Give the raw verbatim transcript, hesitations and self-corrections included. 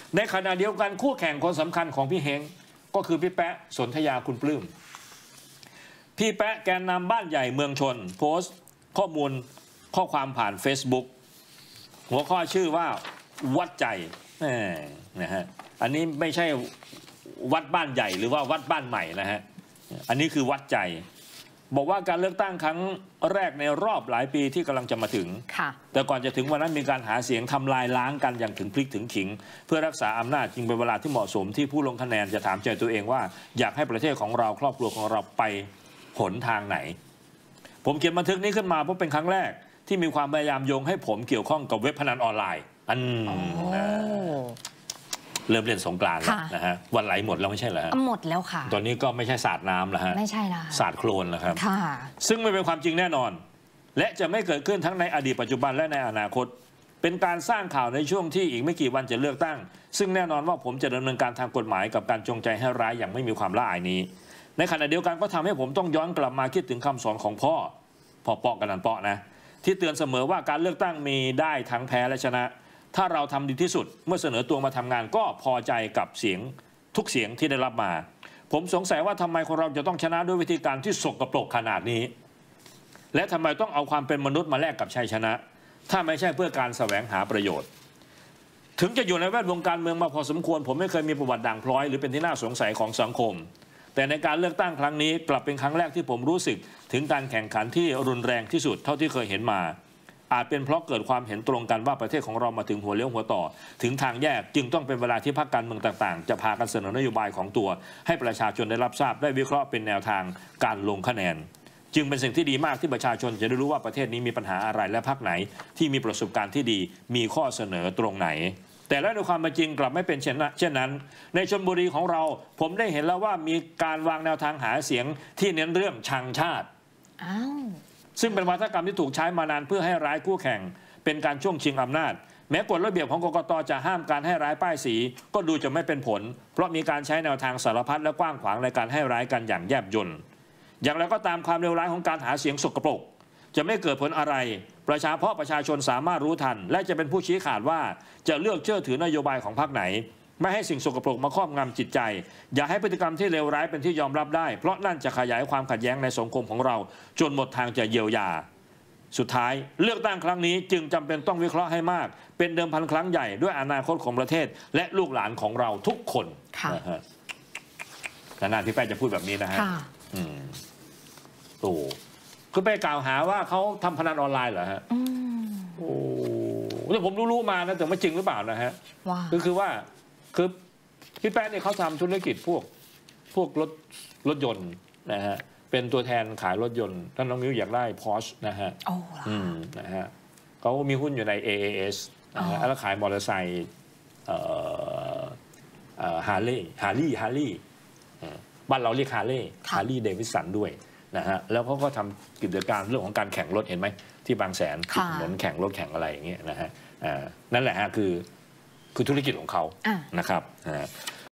ในขณะเดียวกันคู่แข่งคนสำคัญของพี่เฮงก็คือพี่แป๊ะสนธยาคุณปลื้มพี่แป๊ะแกนนำบ้านใหญ่เมืองชนโพสต์ข้อมูลข้อความผ่าน Facebook หัวข้อชื่อว่าวัดใจนะฮะอันนี้ไม่ใช่วัดบ้านใหญ่หรือว่าวัดบ้านใหม่นะฮะอันนี้คือวัดใจบอกว่าการเลือกตั้งครั้งแรกในรอบหลายปีที่กำลังจะมาถึงแต่ก่อนจะถึงวันนั้นมีการหาเสียงทำลายล้างกันอย่างถึงพลิกถึงขิงเพื่อรักษาอำนาจจึงเป็นเวลาที่เหมาะสมที่ผู้ลงคะแนนจะถามใจตัวเองว่าอยากให้ประเทศของเราครอบครัวของเราไปหนทางไหนผมเขียนบันทึกนี้ขึ้นมาเพราะเป็นครั้งแรกที่มีความพยายามโยงให้ผมเกี่ยวข้องกับเว็บพนันออนไลน์อันเริ่มเล่นสงกรานต์แล้วนะฮะวันไหลหมดแล้วไม่ใช่เหรอฮะหมดแล้วค่ะตอนนี้ก็ไม่ใช่สาดน้ำแล้วฮะไม่ใช่ละสาดโคลนแล้วครับซึ่งไม่เป็นความจริงแน่นอนและจะไม่เกิดขึ้นทั้งในอดีตปัจจุบันและในอนาคตเป็นการสร้างข่าวในช่วงที่อีกไม่กี่วันจะเลือกตั้งซึ่งแน่นอนว่าผมจะดำเนินการทางกฎหมายกับการจงใจให้ร้ายอย่างไม่มีความละอายนี้ในขณะเดียวกันก็ทำให้ผมต้องย้อนกลับมาคิดถึงคำสอนของพ่อพ่อเปาะกันนันเปาะนะที่เตือนเสมอว่าการเลือกตั้งมีได้ทั้งแพ้และชนะถ้าเราทำดีที่สุดเมื่อเสนอตัวมาทำงานก็พอใจกับเสียงทุกเสียงที่ได้รับมาผมสงสัยว่าทำไมคนเราจะต้องชนะด้วยวิธีการที่สกปรกขนาดนี้และทำไมต้องเอาความเป็นมนุษย์มาแลกกับชัยชนะถ้าไม่ใช่เพื่อการแสวงหาประโยชน์ถึงจะอยู่ในแวดวงการเมืองมาพอสมควรผมไม่เคยมีประวัติด่างพร้อยหรือเป็นที่น่าสงสัยของสังคมแต่ในการเลือกตั้งครั้งนี้กลับเป็นครั้งแรกที่ผมรู้สึกถึงการแข่งขันที่รุนแรงที่สุดเท่าที่เคยเห็นมาอาจเป็นเพราะเกิดความเห็นตรงกันว่าประเทศของเรามาถึงหัวเลี้ยวหัวต่อถึงทางแยกจึงต้องเป็นเวลาที่พรรคการเมืองต่างๆจะพากันเสนอนโยบายของตัวให้ประชาชนได้รับทราบได้วิเคราะห์เป็นแนวทางการลงคะแนนจึงเป็นสิ่งที่ดีมากที่ประชาชนจะได้รู้ว่าประเทศนี้มีปัญหาอะไรและพรรคไหนที่มีประสบการณ์ที่ดีมีข้อเสนอตรงไหนแต่แล้วในความเป็นจริงกลับไม่เป็นเช่นนั้นในชลบุรีของเราผมได้เห็นแล้วว่ามีการวางแนวทางหาเสียงที่เน้นเรื่องชังชาติซึ่งเป็นวัฒกรรมที่ถูกใช้มานานเพื่อให้ร้ายคู่แข่งเป็นการช่วงชิงอำนาจแม้กฎระเบียบของกกต.จะห้ามการให้ร้ายป้ายสีก็ดูจะไม่เป็นผลเพราะมีการใช้แนวทางสารพัดและกว้างขวางในการให้ร้ายกันอย่างแยบยลอย่างไรก็ตามความเลวร้ายของการหาเสียงสกปรกจะไม่เกิดผลอะไรประชาเพราะประชาชนสามารถรู้ทันและจะเป็นผู้ชี้ขาดว่าจะเลือกเชื่อถือนโยบายของพรรคไหนไม่ให้สิ่งสกปรกมาครอบงำจิตใจอย่าให้พฤติกรรมที่เลวร้ายเป็นที่ยอมรับได้เพราะนั่นจะขยายความขัดแย้งในสังคมของเราจนหมดทางจะเยียวยาสุดท้ายเลือกตั้งครั้งนี้จึงจำเป็นต้องวิเคราะห์ให้มากเป็นเดิมพันครั้งใหญ่ด้วยอนาคตของประเทศและลูกหลานของเราทุกคนนะฮะนานๆพี่แป๊ะจะพูดแบบนี้นะฮะอืมโอ้คือไปกล่าวหาว่าเขาทำพนันออนไลน์เหรอฮะโอ้แต่ผมรู้ๆมานะแต่ไม่จริงหรือเปล่านะฮะคือคือว่าคือพี่แป๊ะเนี่ยเขาทำธุรกิจพวกพวกรถรถยนต์นะฮะเป็นตัวแทนขายรถยนต์ท่านน้องมิ้วอยากได้ Porsche นะฮะอืมนะฮะเขามีหุ้นอยู่ใน เอ เอ เอส นะฮะแล้วขายมอเตอร์ไซค์เอ่อเอ่อฮาร์เลย์ฮาร์ลี่ฮาร์ลี่บ้านเราเรียกฮาร์เลย์ฮาร์ลี่เดวิสันด้วยนะฮะแล้วเขาก็ทำกิจการเรื่องของการแข่งรถเห็นไหมที่บางแสนเหมือนแข่งรถแข่งอะไรอย่างเงี้ยนะฮะนั่นแหละฮะคือคือธุรกิจของเขานะครับ